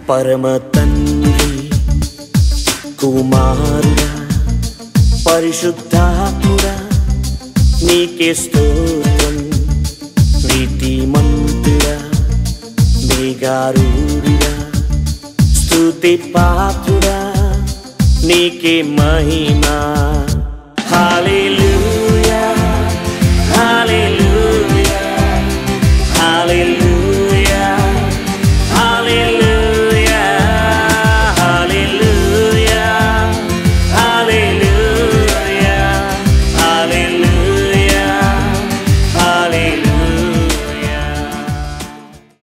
పరమ తండ్రి కుమారుడా పరిశుద్ధాత్ముడా నీకే స్తోత్రం. నీతిమంతుడా మేఘారూఢుడా స్తుతి పాత్రుడా నీకే మహిమ. హల్లెలూయా